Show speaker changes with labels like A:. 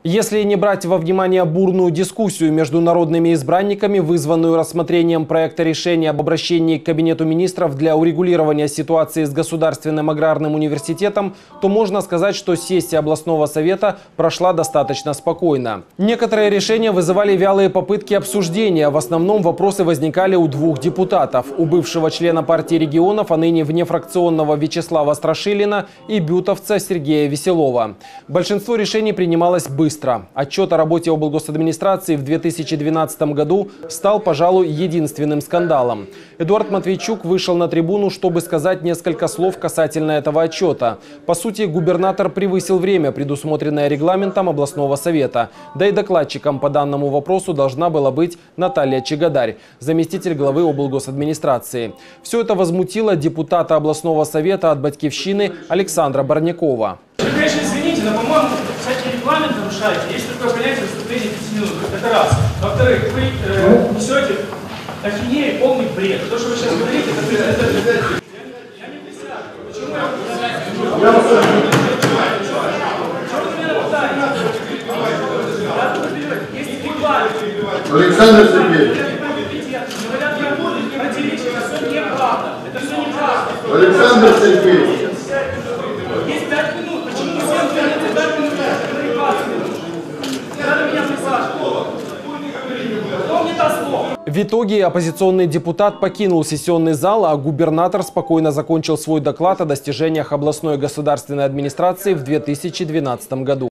A: Если не брать во внимание бурную дискуссию между народными избранниками, вызванную рассмотрением проекта решения об обращении к Кабинету министров для урегулирования ситуации с Государственным аграрным университетом, то можно сказать, что сессия областного совета прошла достаточно спокойно. Некоторые решения вызывали вялые попытки обсуждения. В основном вопросы возникали у двух депутатов. У бывшего члена партии регионов, а ныне внефракционного Вячеслава Страшилина и бютовца Сергея Веселова. Большинство решений принималось быстро. Отчет о работе облгосадминистрации в 2012 году стал, пожалуй, единственным скандалом. Эдуард Матвейчук вышел на трибуну, чтобы сказать несколько слов касательно этого отчета. По сути, губернатор превысил время, предусмотренное регламентом областного совета. Да и докладчиком по данному вопросу должна была быть Наталья Чегадарь, заместитель главы облгосадминистрации. Все это возмутило депутата областного совета от «Батькивщины» Александра Барнякова.
B: Вы, конечно, извините, но, по-моему, всякие регламенты нарушаете. Есть такое понятие выступления 5 минут. Это раз. Во-вторых, вы несете ахинею, полный бред. То, что вы сейчас говорите, это... Я не присяду. Почему я... Есть регламент.
C: Александр Сергеевич.
B: Это все неправда.
C: Александр Сергеевич.
B: Есть 5 минут. Почему 7 минут? 5 минут. Это 20 минут. Не надо меня присаживать. Кто мне даст слово?
A: В итоге оппозиционный депутат покинул сессионный зал, а губернатор спокойно закончил свой доклад о достижениях областной государственной администрации в 2012 году.